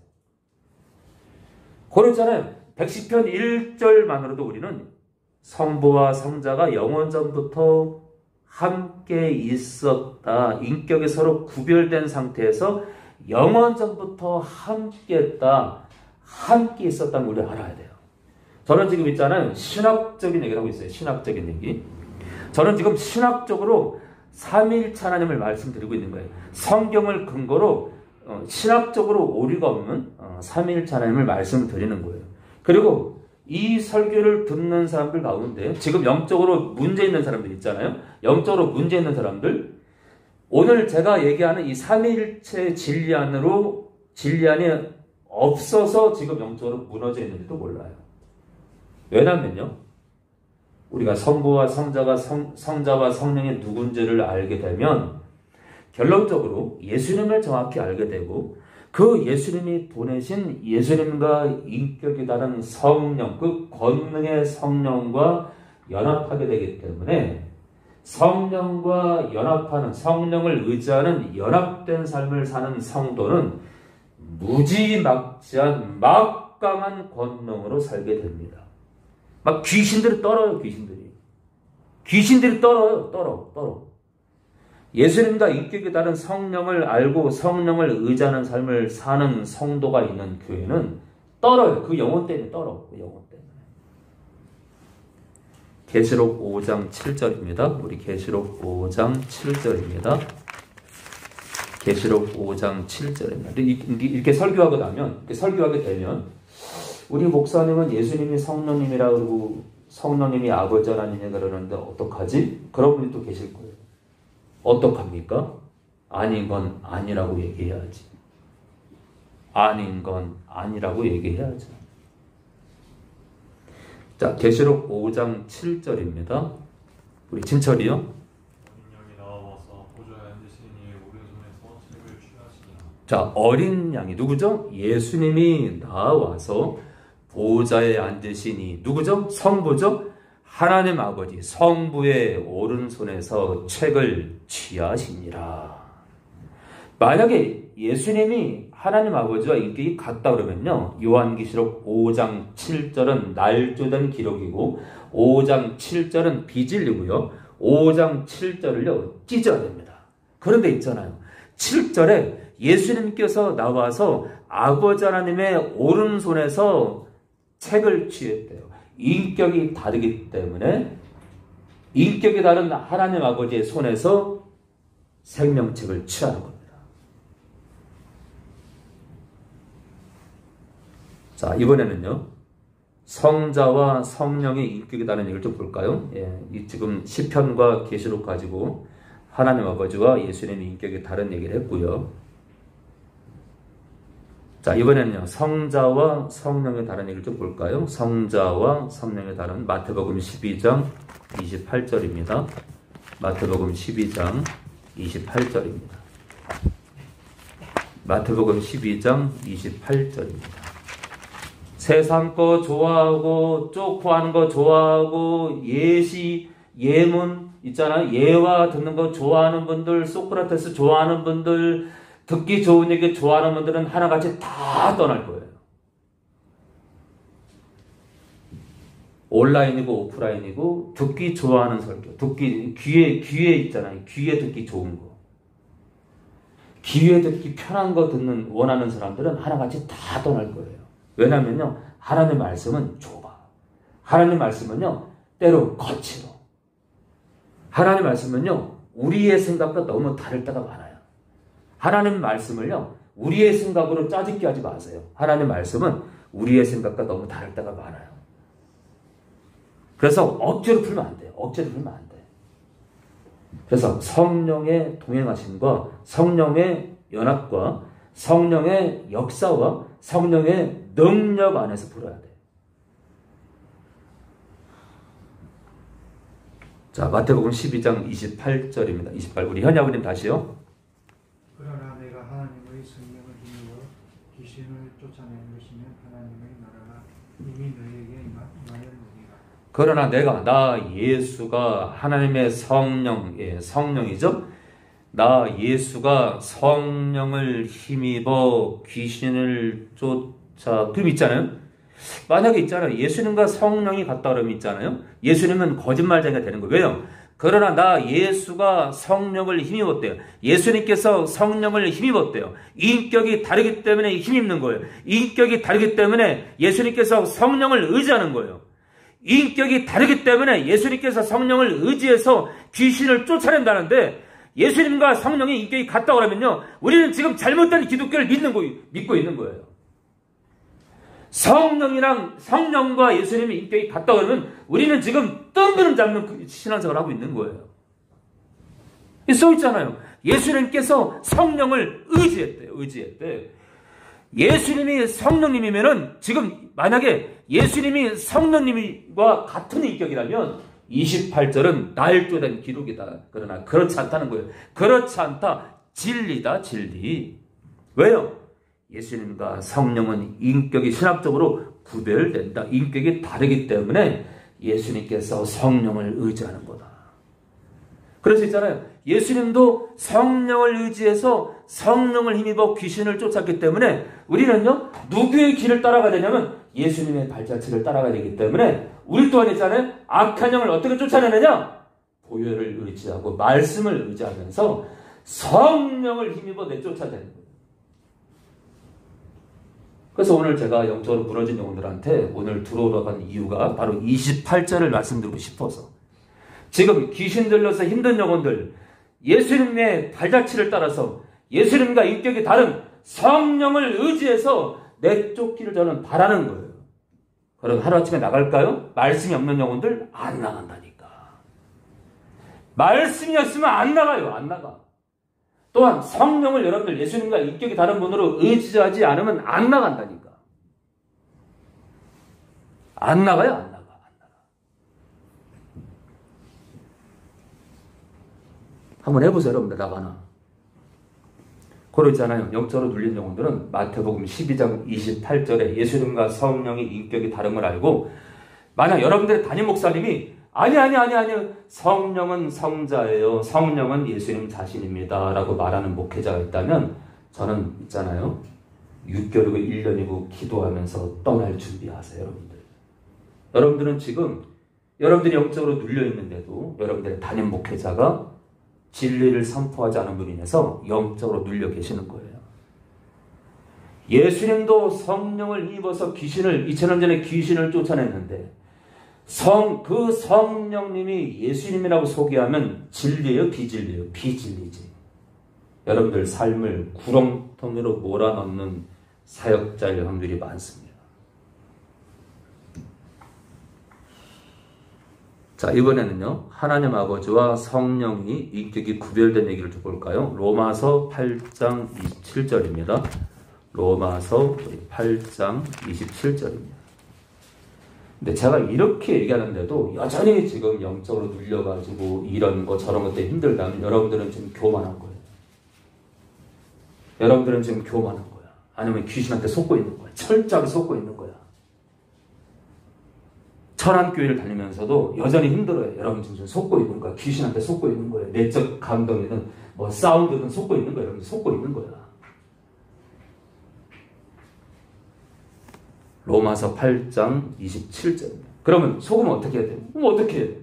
그렇잖아요. 백십 편 일 절만으로도 우리는 성부와 성자가 영원전부터 함께 있었다. 인격이 서로 구별된 상태에서 영원전부터 함께 했다. 함께 있었다는 걸 우리 알아야 돼요. 저는 지금 있잖아요. 신학적인 얘기를 하고 있어요. 신학적인 얘기. 저는 지금 신학적으로 삼위일체 하나님을 말씀드리고 있는 거예요. 성경을 근거로 신학적으로 오류가 없는 삼위일체 하나님을 말씀드리는 거예요. 그리고 이 설교를 듣는 사람들 가운데 지금 영적으로 문제 있는 사람들 있잖아요. 영적으로 문제 있는 사람들, 오늘 제가 얘기하는 이 삼위일체 진리 안으로, 진리 안에 없어서 지금 영적으로 무너져 있는지도 몰라요. 왜냐면요, 우리가 성부와 성자가 성, 성자와 성령이 누군지를 알게 되면 결론적으로 예수님을 정확히 알게 되고 그 예수님이 보내신 예수님과 인격이 다른 성령, 그 권능의 성령과 연합하게 되기 때문에 성령과 연합하는, 성령을 의지하는 연합된 삶을 사는 성도는 무지막지한 막강한 권능으로 살게 됩니다. 막 귀신들이 떨어요, 귀신들이. 귀신들이 떨어요, 떨어, 떨어. 예수님과 인격이 다른 성령을 알고 성령을 의지하는 삶을 사는 성도가 있는 교회는 떨어요. 그 영혼 때문에 떨어. 그 영혼 때문에. 계시록 오 장 칠 절입니다. 우리 계시록 오 장 칠 절입니다. 계시록 오 장 칠 절입니다. 이렇게 설교하고 나면, 이렇게 설교하게 되면 우리 목사님은 예수님이 성령님이라고 그러고 성령님이 아버지 하나님이 그러는데 어떡하지? 그런 분이 또 계실 거예요. 어떡합니까? 아닌 건 아니라고 얘기해야지. 아닌 건 아니라고 얘기해야죠. 자, 계시록 오 장 칠 절입니다. 우리 진철이요. 어린 양이 나와서 보좌에 앉으시니 오른손에서 책을 취하시니라. 자, 어린 양이 누구죠? 예수님이 나와서 보좌에 앉으시니 누구죠? 성부죠? 하나님 아버지 성부의 오른손에서 책을 취하시니라. 만약에 예수님이 하나님 아버지와 인격이 같다 그러면요, 요한계시록 오 장 칠 절은 날조된 기록이고 오 장 칠 절은 비진리고요, 오 장 칠 절을요 찢어야 됩니다. 그런데 있잖아요, 칠 절에 예수님께서 나와서 아버지 하나님의 오른손에서 책을 취했대요. 인격이 다르기 때문에 인격이 다른 하나님 아버지의 손에서 생명책을 취하는 겁니다. 자, 이번에는요, 성자와 성령의 인격이 다른 얘기를 좀 볼까요? 예, 이 지금 시편과 계시록 가지고 하나님 아버지와 예수님의 인격이 다른 얘기를 했고요. 자, 이번에는요, 성자와 성령의 다른 얘기를 좀 볼까요? 성자와 성령의 다른 마태복음 십이 장 이십팔 절입니다. 마태복음 십이 장 이십팔 절입니다. 마태복음 십이 장 이십팔 절입니다. 세상 거 좋아하고 쪼고 하는 거 좋아하고 예시, 예문 있잖아요. 예화 듣는 거 좋아하는 분들, 소크라테스 좋아하는 분들, 듣기 좋은 얘기 좋아하는 분들은 하나같이 다 떠날 거예요. 온라인이고 오프라인이고 듣기 좋아하는 설교, 듣기 귀에 귀에 있잖아요. 귀에 듣기 좋은 거, 귀에 듣기 편한 거 듣는 원하는 사람들은 하나같이 다 떠날 거예요. 왜냐면요, 하나님의 말씀은 좁아. 하나님의 말씀은요, 때로 거칠어. 하나님의 말씀은요, 우리의 생각과 너무 다를 때가 많아요. 하나님의 말씀을요, 우리의 생각으로 짜집게 하지 마세요. 하나님의 말씀은 우리의 생각과 너무 다를 때가 많아요. 그래서 억지로 풀면 안 돼요. 억지로 풀면 안 돼. 그래서 성령의 동행하심과 성령의 연합과 성령의 역사와 성령의 능력 안에서 풀어야 돼. 자, 마태복음 십이 장 이십팔 절입니다. 이십팔. 우리 현야부님 다시요. 그러나 내가 하나님의 성령을 힘입어 귀신을 쫓아낸 것이면 하나님의 나라가 이미 너에게 임하였느니라. 그러나 내가, 나 예수가 하나님의 성령, 예, 성령이죠. 나 예수가 성령을 힘입어 귀신을 쫓아, 그럼 있잖아요. 만약에 있잖아요, 예수님과 성령이 같다 그러면 있잖아요, 예수님은 거짓말쟁이가 되는 거예요. 왜요? 그러나 나 예수가 성령을 힘입었대요. 예수님께서 성령을 힘입었대요. 인격이 다르기 때문에 힘입는 거예요. 인격이 다르기 때문에 예수님께서 성령을 의지하는 거예요. 인격이 다르기 때문에 예수님께서 성령을 의지해서 귀신을 쫓아낸다는데, 예수님과 성령의 인격이 같다고 하면요, 우리는 지금 잘못된 기독교를 믿는 거, 믿고 있는 거예요. 성령이랑 성령과 예수님의 인격이 같다고 하면 우리는 지금 뜬구름 잡는 그 신앙생활을 하고 있는 거예요. 써 있잖아요. 예수님께서 성령을 의지했대요. 의지했대. 예수님이 성령님이면은 지금 만약에 예수님이 성령님과 같은 인격이라면 이십팔 절은 날조된 기록이다. 그러나 그렇지 않다는 거예요. 그렇지 않다. 진리다, 진리. 왜요? 예수님과 성령은 인격이 신학적으로 구별된다. 인격이 다르기 때문에 예수님께서 성령을 의지하는 거다. 그래서 있잖아요. 예수님도 성령을 의지해서 성령을 힘입어 귀신을 쫓았기 때문에 우리는요, 누구의 길을 따라가야 되냐면 예수님의 발자취를 따라가야 되기 때문에 우리 또한 있잖아요. 악한 영을 어떻게 쫓아내느냐? 보혈을 의지하고 말씀을 의지하면서 성령을 힘입어 내쫓아야 되는 거예요. 그래서 오늘 제가 영적으로 무너진 영혼들한테 오늘 들어오러 간 이유가 바로 이십팔 절을 말씀드리고 싶어서, 지금 귀신 들려서 힘든 영혼들, 예수님의 발자취를 따라서 예수님과 인격이 다른 성령을 의지해서 내쫓기를 저는 바라는 거예요. 그럼 하루아침에 나갈까요? 말씀이 없는 영혼들 안 나간다니까. 말씀이 없으면 안 나가요. 안 나가. 또한 성령을 여러분들 예수님과 인격이 다른 분으로 의지하지 않으면 안 나간다니까. 안 나가요. 안 나가. 안 나가. 한번 해보세요. 여러분들 나가나. 그러잖아요. 영적으로 눌린 영혼들은 마태복음 십이 장 이십팔 절에 예수님과 성령의 인격이 다른 걸 알고, 만약 여러분들의 담임 목사님이 아니 아니 아니 아니 성령은 성자예요, 성령은 예수님 자신입니다 라고 말하는 목회자가 있다면 저는 있잖아요, 육 개월이고 일 년이고 기도하면서 떠날 준비하세요. 여러분들 여러분들은 지금 여러분들이 영적으로 눌려있는데도 여러분들의 담임 목회자가 진리를 선포하지 않은 분이 인해서 영적으로 눌려 계시는 거예요. 예수님도 성령을 입어서 귀신을, 이천 년 전에 귀신을 쫓아냈는데 성, 그 성령님이 예수님이라고 소개하면 진리예요, 비진리예요? 비진리지. 여러분들 삶을 구렁텅이로 몰아넣는 사역자일 확률이 많습니다. 자, 이번에는요, 하나님 아버지와 성령이 인격이 구별된 얘기를 좀 볼까요? 로마서 팔 장 이십칠 절입니다. 로마서 팔 장 이십칠 절입니다. 근데 제가 이렇게 얘기하는데도 여전히 지금 영적으로 눌려가지고 이런 거 저런 것 때문에 힘들다면 여러분들은 지금 교만한 거예요. 여러분들은 지금 교만한 거야. 아니면 귀신한테 속고 있는 거야. 철저하게 속고 있는 거야. 천안교회를 다니면서도 여전히 힘들어요. 여러분 지금 속고 있는 거야. 귀신한테 속고 있는 거예요. 내적 감동이든 뭐 사운드든 속고 있는 거야. 여러분 속고 있는 거야. 로마서 팔 장 이십칠 절입니다. 그러면 속으면 어떻게 해야 돼요? 그럼 어떻게 해야 돼요?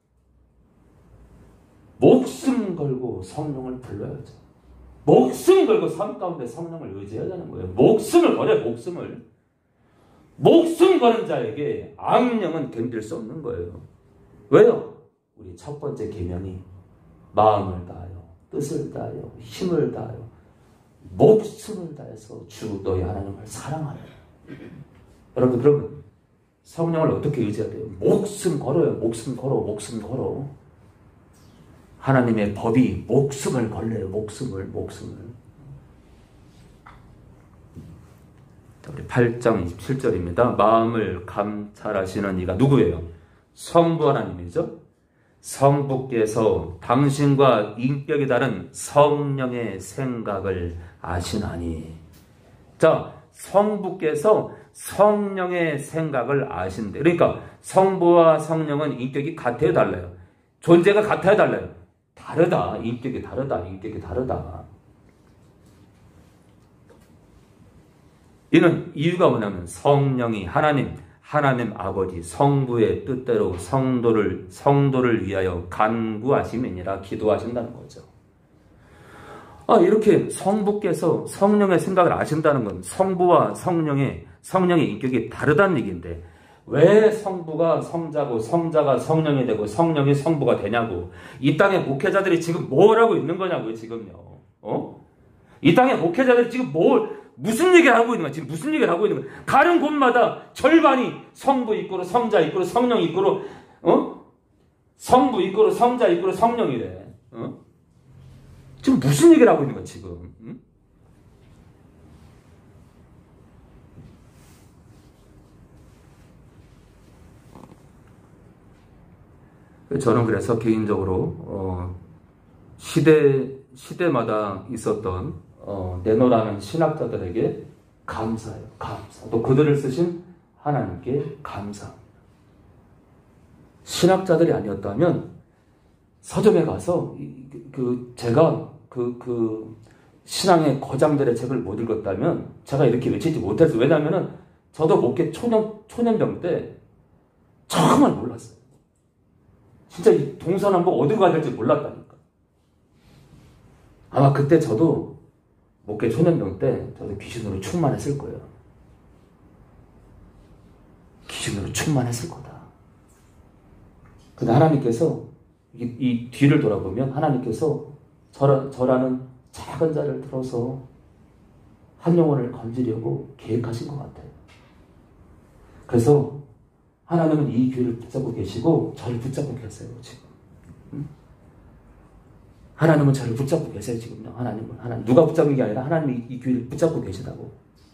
목숨 걸고 성령을 불러야죠. 목숨 걸고 삶 가운데 성령을 의지해야 하는 거예요. 목숨을 걸어요. 목숨을. 목숨 거는 자에게 악령은 견딜 수 없는 거예요. 왜요? 우리 첫 번째 계명이 마음을 다하여, 뜻을 다하여, 힘을 다하여, 목숨을 다해서 주 너희 하나님을 사랑하라. 여러분, 그러면 성령을 어떻게 의지해야 돼요? 목숨 걸어요. 목숨 걸어. 목숨 걸어. 하나님의 법이 목숨을 걸래요. 목숨을. 목숨을. 우리 팔 장 이십칠 절입니다. 마음을 감찰하시는 이가 누구예요? 성부 하나님이죠. 성부께서 당신과 인격이 다른 성령의 생각을 아시나니. 자, 성부께서 성령의 생각을 아신대. 그러니까 성부와 성령은 인격이 같아요, 달라요? 존재가 같아요, 달라요? 다르다. 인격이 다르다. 인격이 다르다. 이는 이유가 뭐냐면 성령이 하나님, 하나님 아버지 성부의 뜻대로 성도를 성도를 위하여 간구하심이니라 기도하신다는 거죠. 아, 이렇게 성부께서 성령의 생각을 아신다는 건 성부와 성령의 성령의 인격이 다르다는 얘기인데 왜 성부가 성자고 성자가 성령이 되고 성령이 성부가 되냐고. 이 땅의 목회자들이 지금 뭘 하고 있는 거냐고요, 지금요. 어? 이 땅의 목회자들이 지금 뭘 무슨 얘기를 하고 있는 거야? 지금 무슨 얘기를 하고 있는 거야? 가는 곳마다 절반이 성부 이꼬로 성자 이꼬로 성령 이꼬로 어? 성부 이꼬로 성자 이꼬로 성령이래. 어? 지금 무슨 얘기를 하고 있는 거야, 지금? 응? 저는 그래서 개인적으로 어, 시대 시대마다 있었던 어, 네노라는 신학자들에게 감사해요. 감사. 또 그들을 쓰신 하나님께 감사합니다. 신학자들이 아니었다면 서점에 가서 그 제가 그, 그 신앙의 거장들의 책을 못 읽었다면 제가 이렇게 외치지 못했어요. 왜냐하면 저도 목회 초년, 초년병 때 정말 몰랐어요. 진짜 이 동서남북 어디로 가야 될지 몰랐다니까. 아마 그때 저도 목회 초년병 때 저도 귀신으로 충만했을 거예요. 귀신으로 충만했을 거다. 근데 하나님께서 이, 이 뒤를 돌아보면 하나님께서 저라, 저라는 작은 자를 들어서 한 영혼을 건지려고 계획하신 것 같아요. 그래서 하나님은 이 귀를 붙잡고 계시고 저를 붙잡고 계세요. 지금. 응? 하나님은 저를 붙잡고 계세요. 지금요. 하나님은 하나님 누가 붙잡는 게 아니라 하나님이 이 귀를 붙잡고 계시다고.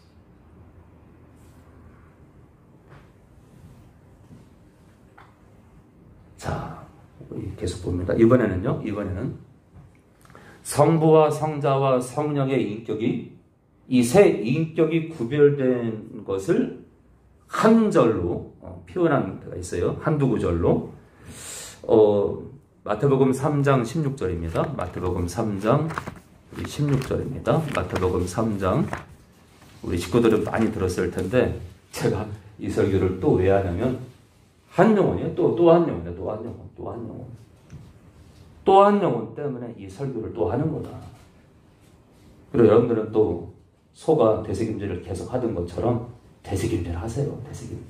자, 계속 봅니다. 이번에는요. 이번에는 성부와 성자와 성령의 인격이 이 세 인격이 구별된 것을 한 절로 어, 표현한 데가 있어요. 한두 구절로. 어, 마태복음 삼 장 십육 절입니다. 마태복음 삼 장 십육 절입니다. 마태복음 삼 장. 우리 식구들은 많이 들었을 텐데 제가 이 설교를 또 왜 하냐면 한 영혼이에요. 또, 또 한 영혼이에요. 또 한 영혼. 또 한 영혼. 또 한 영혼 때문에 이 설교를 또 하는 거다. 그리고 여러분들은 또 소가 되새김질을 계속 하던 것처럼 되새김질 하세요. 되새김질.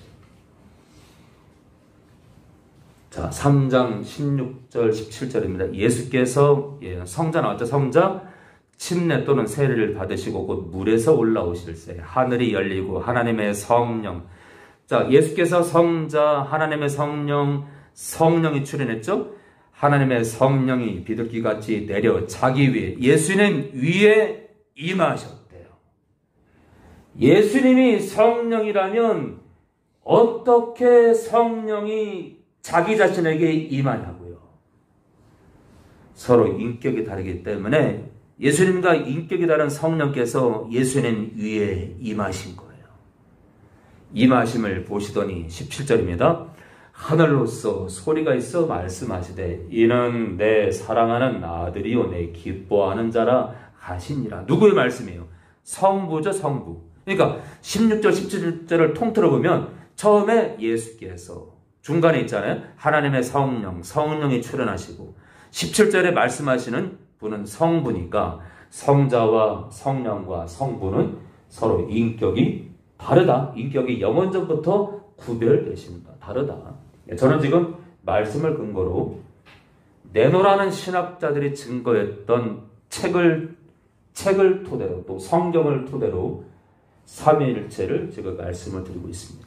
자, 삼 장 십육 절 십칠 절입니다. 예수께서 예, 성자 나왔죠. 성자 침례 또는 세례를 받으시고 곧 물에서 올라오실세 하늘이 열리고 하나님의 성령. 자, 예수께서 성자 하나님의 성령 성령이 출현했죠. 하나님의 성령이 비둘기같이 내려 자기 위에 예수님 위에 임하셨대요. 예수님이 성령이라면 어떻게 성령이 자기 자신에게 임하냐고요. 서로 인격이 다르기 때문에 예수님과 인격이 다른 성령께서 예수님 위에 임하신 거예요. 임하심을 보시더니 십칠 절입니다. 하늘로서 소리가 있어 말씀하시되 이는 내 사랑하는 아들이요 내 기뻐하는 자라 하시니라. 누구의 말씀이에요? 성부죠. 성부. 그러니까 십육 절 십칠 절을 통틀어 보면 처음에 예수께서, 중간에 있잖아요. 하나님의 성령, 성령이 출현하시고 십칠 절에 말씀하시는 분은 성부니까 성자와 성령과 성부는 서로 인격이 다르다. 인격이 영원전부터 구별되신다. 다르다. 저는 지금 말씀을 근거로 네노라는 신학자들이 증거했던 책을 책을 토대로 또 성경을 토대로 삼위일체를 지금 말씀을 드리고 있습니다.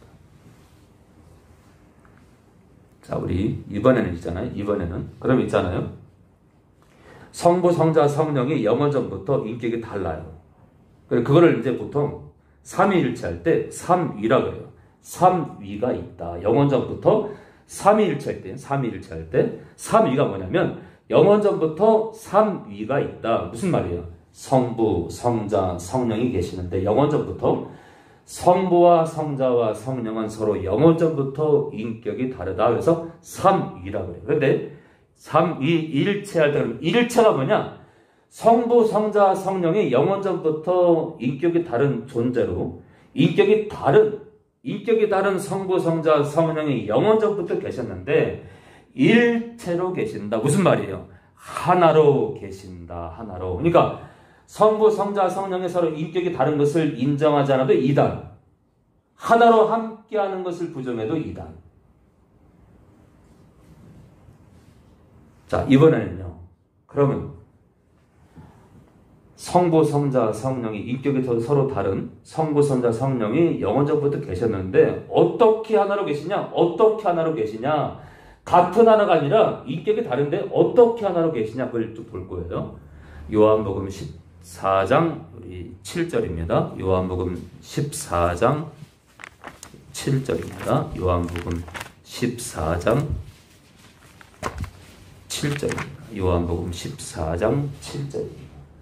자, 우리 이번에는 있잖아요. 이번에는 그럼 있잖아요. 성부, 성자, 성령이 영원전부터 인격이 달라요. 그거를 이제 보통 삼위일체 할 때 삼위라 그래요. 삼위가 있다. 영원전부터 삼위일체 할 때, 삼위일체 할 때 삼위가 뭐냐면 영원전부터 삼위가 있다. 무슨 말이에요? 성부, 성자, 성령이 계시는데 영원전부터 성부와 성자와 성령은 서로 영원전부터 인격이 다르다. 그래서 삼위라 그래요. 그런데 삼위일체 할 때 그러면 일체가 뭐냐? 성부, 성자, 성령이 영원전부터 인격이 다른 존재로 인격이 다른 인격이 다른 성부, 성자, 성령이 영원전부터 계셨는데 일체로 계신다. 무슨 말이에요? 하나로 계신다. 하나로. 그러니까 성부, 성자, 성령이 서로 인격이 다른 것을 인정하지 않아도 이단. 하나로 함께하는 것을 부정해도 이단. 자, 이번에는요. 그러면 성부, 성자, 성령이 인격이 서로 다른 성부, 성자, 성령이 영원전부터 계셨는데 어떻게 하나로 계시냐? 어떻게 하나로 계시냐? 같은 하나가 아니라 인격이 다른데 어떻게 하나로 계시냐? 그걸 좀 볼 거예요. 요한복음 십사 장 우리 칠 절입니다. 요한복음 십사 장 칠 절입니다. 요한복음 십사 장 칠 절입니다. 요한복음 십사 장 칠 절입니다.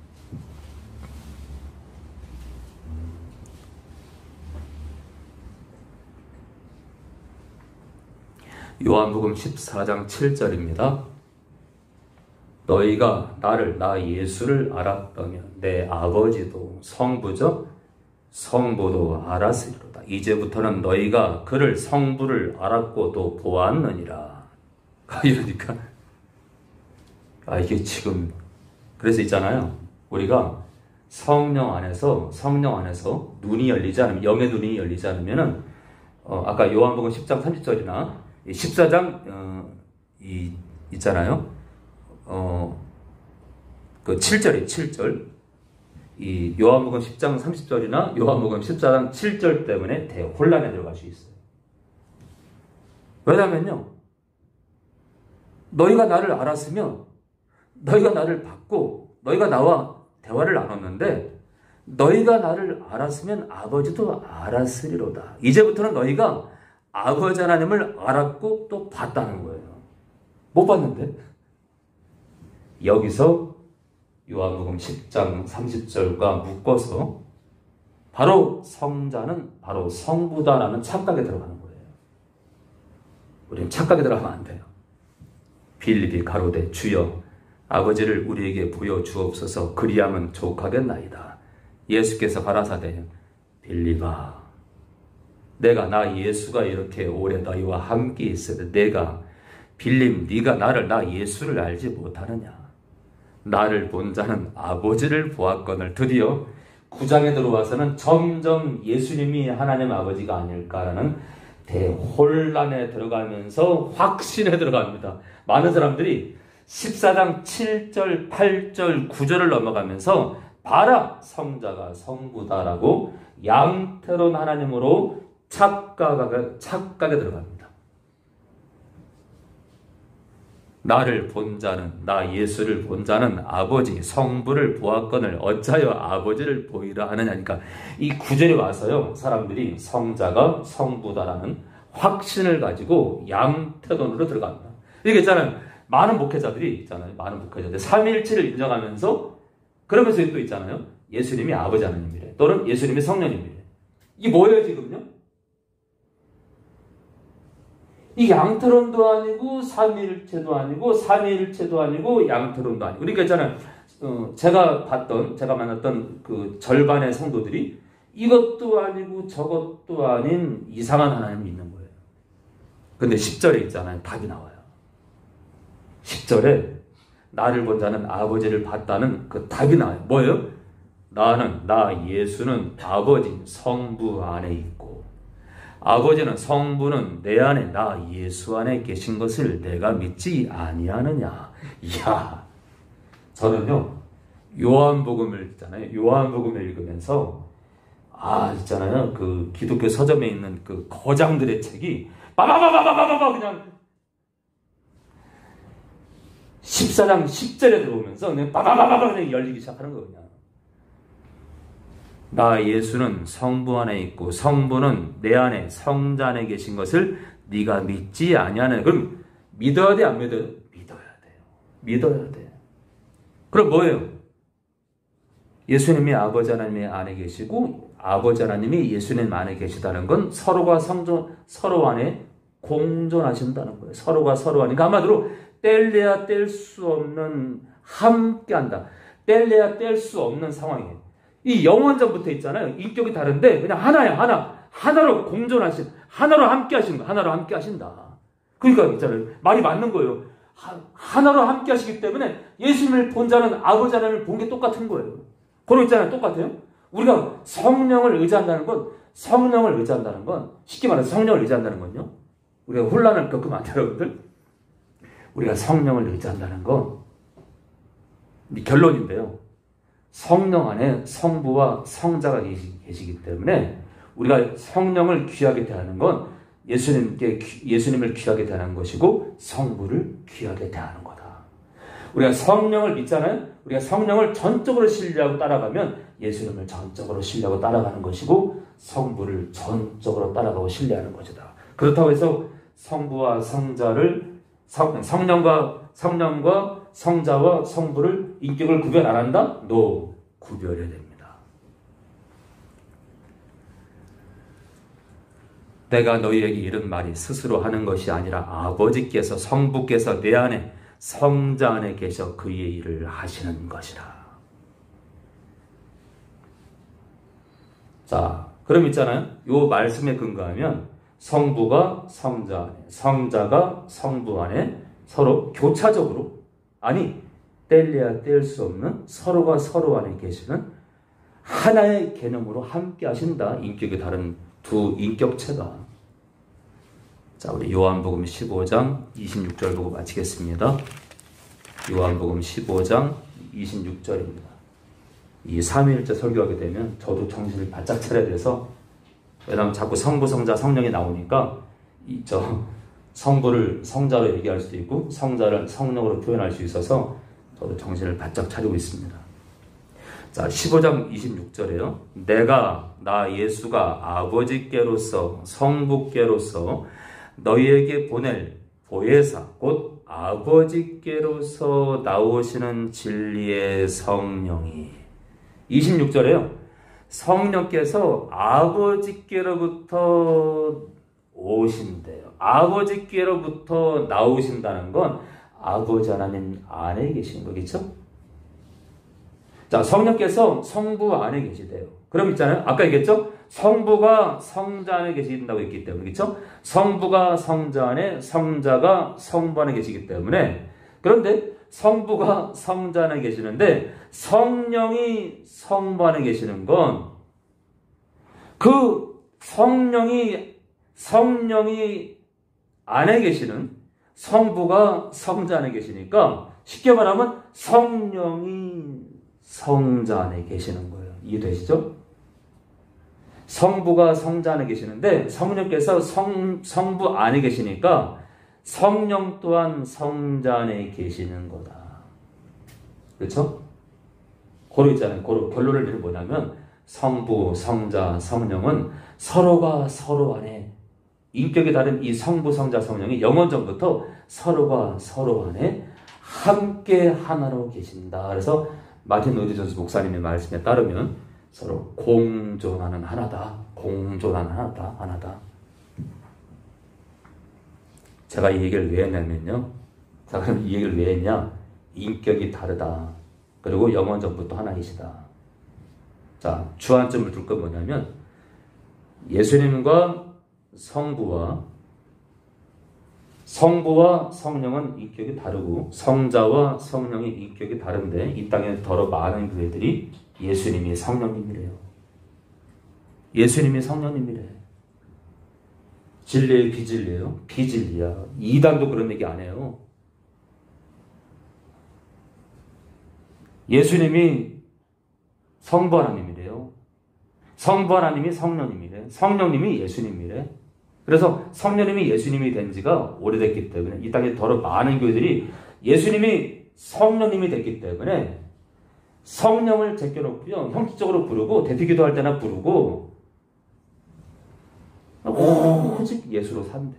요한복음 십사 장 칠 절입니다. 너희가 나를, 나 예수를 알았다면 내 아버지도 성부죠? 성부도 알았으리로다. 이제부터는 너희가 그를 성부를 알았고 또 보았느니라. 이러니까 아 이게 지금 그래서 있잖아요. 우리가 성령 안에서 성령 안에서 눈이 열리지 않으면, 영의 눈이 열리지 않으면은 어, 아까 요한복음 십 장 삼십 절이나 십사 장 어, 이 있잖아요. 어, 그 칠 절이 칠 절. 이 요한복음 십 장 삼십 절이나 요한복음 십사 장 칠 절 때문에 대혼란에 들어갈 수 있어요. 왜냐면요. 너희가 나를 알았으면 너희가 나를 받고 너희가 나와 대화를 나눴는데 너희가 나를 알았으면 아버지도 알았으리로다. 이제부터는 너희가 아버지 하나님을 알았고 또 봤다는 거예요. 못 봤는데? 여기서 요한복음 십 장 삼십 절과 묶어서 바로 성자는 바로 성부다라는 착각에 들어가는 거예요. 우리는 착각에 들어가면 안 돼요. 빌립이 가로되 주여 아버지를 우리에게 보여주옵소서 그리하면 족하겠나이다. 예수께서 가라사대 빌립아 내가 나 예수가 이렇게 오래 너희와 함께 있어도 내가 빌립 네가 나를 나 예수를 알지 못하느냐. 나를 본 자는 아버지를 보았거늘. 드디어 구 장에 들어와서는 점점 예수님이 하나님 아버지가 아닐까라는 대혼란에 들어가면서 확신에 들어갑니다. 많은 사람들이 십사 장 칠 절, 팔 절, 구 절을 넘어가면서 봐라 성자가 성부다라고 양태로운 하나님으로 착각에, 착각에 들어갑니다. 나를 본 자는, 나 예수를 본 자는 아버지 성부를 보았거늘 어찌하여 아버지를 보이라 하느냐. 그러니까 이 구절에 와서요 사람들이 성자가 성부다라는 확신을 가지고 양태론으로 들어갑니다. 이게 있잖아요. 많은 목회자들이 있잖아요. 많은 목회자들 삼위일체를 인정하면서 그러면서 또 있잖아요. 예수님이 아버지 하나님이래. 또는 예수님이 성령님이래. 이게 뭐예요 지금요? 이 양태론도 아니고 삼위일체도 아니고 삼위일체도 아니고 양태론도 아니고. 그러니까 있잖아요. 어, 제가 봤던 제가 만났던 그 절반의 성도들이 이것도 아니고 저것도 아닌 이상한 하나님이 믿는 거예요. 근데 십 절에 있잖아요. 답이 나와요. 십 절에 나를 본 자는 아버지를 봤다는 그 답이 나와요. 뭐예요? 나는 나 예수는 아버지 성부 안에 있고 아버지는 성부는 내 안에 나 예수 안에 계신 것을 내가 믿지 아니하느냐. 이야, 저는요 요한복음을 있잖아요. 요한복음을 읽으면서 아 있잖아요. 그 기독교 서점에 있는 그 거장들의 책이 빠바바바바바바 그냥 십사 장 십 절에 들어오면서 그냥 빠바바바바 그냥 열리기 시작하는 거거든요. 나 예수는 성부 안에 있고 성부는 내 안에 성자 안에 계신 것을 네가 믿지 아니하느냐. 그럼 믿어야 돼, 안 믿어요? 믿어야 돼요. 믿어야 돼. 그럼 뭐예요? 예수님이 아버지 하나님의 안에 계시고 아버지 하나님이 예수님 안에 계시다는 건 서로가 성존, 서로 안에 공존하신다는 거예요. 서로가 서로 안에. 그러니까 한마디로 뗄래야 뗄 수 없는 함께한다. 뗄래야 뗄 수 없는 상황이에요. 이 영원전부터 있잖아요. 인격이 다른데 그냥 하나야 하나. 하나로 공존하신, 하나로 함께 하신 거, 하나로 함께 하신다. 그러니까 있잖아요. 말이 맞는 거예요. 하, 하나로 함께 하시기 때문에 예수님을 본 자는 아버지 하나님을 본 게 똑같은 거예요. 그런 있잖아요. 똑같아요. 우리가 성령을 의지한다는 건, 성령을 의지한다는 건, 쉽게 말해서 성령을 의지한다는 건요. 우리가 혼란을 겪으면 안 돼요, 여러분들. 우리가 성령을 의지한다는 건, 결론인데요. 성령 안에 성부와 성자가 계시, 계시기 때문에 우리가 성령을 귀하게 대하는 건 예수님께, 예수님을 귀하게 대하는 것이고 성부를 귀하게 대하는 거다. 우리가 성령을 믿잖아요. 우리가 성령을 전적으로 신뢰하고 따라가면 예수님을 전적으로 신뢰하고 따라가는 것이고 성부를 전적으로 따라가고 신뢰하는 것이다. 그렇다고 해서 성부와 성자를 성, 성령과 성령과 성자와 성부를 인격을 구별 안 한다? No. 구별해야 됩니다. 내가 너희에게 이런 말이 스스로 하는 것이 아니라 아버지께서 성부께서 내 안에 성자 안에 계셔 그의 일을 하시는 것이라. 자, 그럼 있잖아요. 이 말씀에 근거하면 성부가 성자 안에, 성자가 성부 안에 서로 교차적으로, 아니 뗄래야 뗄 수 없는 서로가 서로 안에 계시는 하나의 개념으로 함께 하신다. 인격이 다른 두 인격체가. 자, 우리 요한복음 십오 장 이십육 절 보고 마치겠습니다. 요한복음 십오 장 이십육 절입니다. 이 삼위일체 설교하게 되면 저도 정신을 바짝 차려야 돼서, 왜냐하면 자꾸 성부, 성자, 성령이 나오니까 이 저 성부를 성자로 얘기할 수도 있고 성자를 성령으로 표현할 수 있어서 저도 정신을 바짝 차리고 있습니다. 자, 십오 장 이십육 절에요. 내가 나 예수가 아버지께로서 성부께로서 너희에게 보낼 보혜사 곧 아버지께로서 나오시는 진리의 성령이. 이십육 절에요. 성령께서 아버지께로부터 오신대요. 아버지께로부터 나오신다는 건 아버지 하나님 안에 계신 거겠죠? 자, 성령께서 성부 안에 계시대요. 그럼 있잖아요. 아까 얘기했죠? 성부가 성자 안에 계신다고 했기 때문에, 그렇죠? 성부가 성자 안에, 성자가 성부 안에 계시기 때문에. 그런데 성부가 성자 안에 계시는데 성령이 성부 안에 계시는 건 그 성령이 성령이 안에 계시는 성부가 성자 안에 계시니까 쉽게 말하면 성령이 성자 안에 계시는 거예요. 이해되시죠? 성부가 성자 안에 계시는데 성령께서 성, 성부 안에 계시니까 성령 또한 성자 안에 계시는 거다. 그렇죠? 고로 있잖아요. 고로 결론을 내는 뭐냐면 성부, 성자, 성령은 서로가 서로 안에 인격이 다른 이 성부, 성자, 성령이 영원전부터 서로가 서로 안에 함께 하나로 계신다. 그래서 마틴 로이드 존스 목사님의 말씀에 따르면 서로 공존하는 하나다. 공존하는 하나다. 하나다. 제가 이 얘기를 왜 했냐면요. 제가 이 얘기를 왜 했냐. 인격이 다르다. 그리고 영원전부터 하나이시다. 자, 주안점을 둘 건 뭐냐면 예수님과 성부와 성부와 성령은 인격이 다르고 성자와 성령의 인격이 다른데 이 땅에 더러 많은 교회들이 예수님이 성령님이래요. 예수님이 성령님이래. 진리예요, 비진리예요? 비진리야. 이단도 그런 얘기 안 해요. 예수님이 성부 하나님이래요. 성부 하나님이 성령님이래. 성령님이 예수님이래. 그래서 성령님이 예수님이 된 지가 오래됐기 때문에 이 땅에 더러 많은 교회들이 예수님이 성령님이 됐기 때문에 성령을 제껴놓고요. 형식적으로 부르고 대피기도 할 때나 부르고 오직 예수로 산대.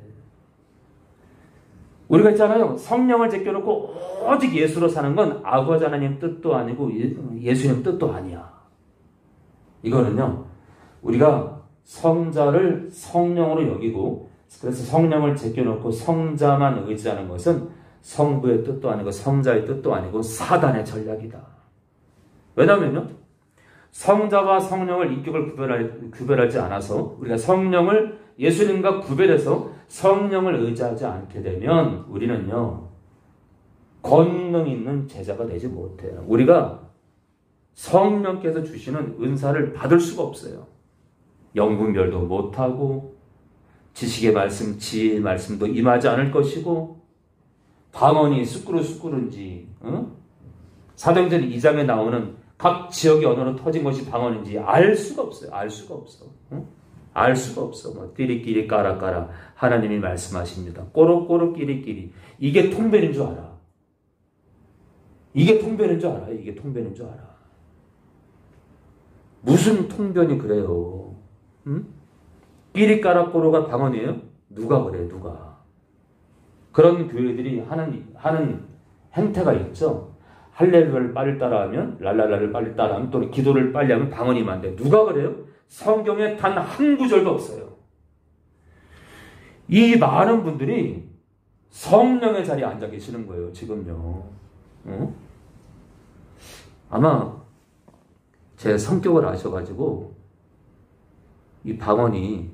우리가 있잖아요. 성령을 제껴놓고 오직 예수로 사는 건 아버지 하나님 뜻도 아니고 예수님 뜻도 아니야. 이거는요. 우리가 성자를 성령으로 여기고 그래서 성령을 제껴놓고 성자만 의지하는 것은 성부의 뜻도 아니고 성자의 뜻도 아니고 사단의 전략이다. 왜냐하면요. 성자와 성령을 인격을 구별할, 구별하지 않아서 우리가 성령을 예수님과 구별해서 성령을 의지하지 않게 되면 우리는요. 권능 있는 제자가 되지 못해요. 우리가 성령께서 주시는 은사를 받을 수가 없어요. 영분별도 못하고 지식의 말씀, 지혜의 말씀도 임하지 않을 것이고 방언이 쑥구르쑥구른지 어? 사도행전 이 장에 나오는 각 지역의 언어로 터진 것이 방언인지 알 수가 없어요. 알 수가 없어. 어? 알 수가 없어. 뭐 끼리끼리 까라까라 하나님이 말씀하십니다. 꼬록꼬록 끼리끼리 이게 통변인 줄 알아. 이게 통변인 줄 알아요. 이게 통변인 줄 알아. 무슨 통변이 그래요? 응? 끼리까락꼬로가 방언이에요? 누가 그래? 누가? 그런 교회들이 하는 하는 행태가 있죠. 할렐루야를 빨리 따라하면, 랄랄라를 빨리 따라하면, 또는 기도를 빨리 하면 방언이 임한대. 누가 그래요? 성경에 단 한 구절도 없어요. 이 많은 분들이 성령의 자리에 앉아 계시는 거예요, 지금요. 어? 아마 제 성격을 아셔가지고 이 방언이,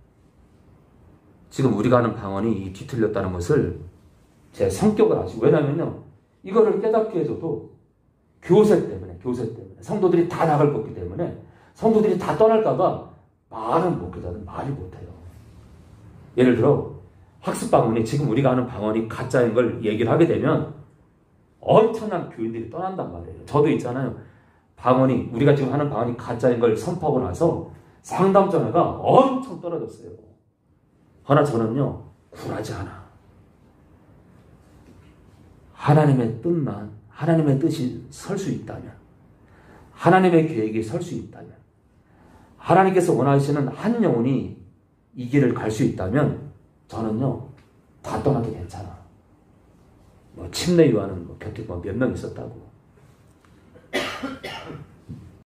지금 우리가 하는 방언이 뒤틀렸다는 것을 제 성격을 아시고, 왜냐면요, 이거를 깨닫게 해줘도 교세 때문에, 교세 때문에, 성도들이 다 나갈 거기 때문에, 성도들이 다 떠날까봐 많은 목회자는 말을 못해요. 예를 들어 학습 방언이, 지금 우리가 하는 방언이 가짜인 걸 얘기를 하게 되면 엄청난 교인들이 떠난단 말이에요. 저도 있잖아요. 방언이, 우리가 지금 하는 방언이 가짜인 걸 선포하고 나서 상담 전화가 엄청 떨어졌어요. 그러나 저는요, 굴하지 않아. 하나님의 뜻만, 하나님의 뜻이 설 수 있다면, 하나님의 계획이 설 수 있다면, 하나님께서 원하시는 한 영혼이 이 길을 갈 수 있다면, 저는요, 다 떠나도 괜찮아. 뭐 침례 요한은 뭐 곁에 뭐 몇 명 있었다고.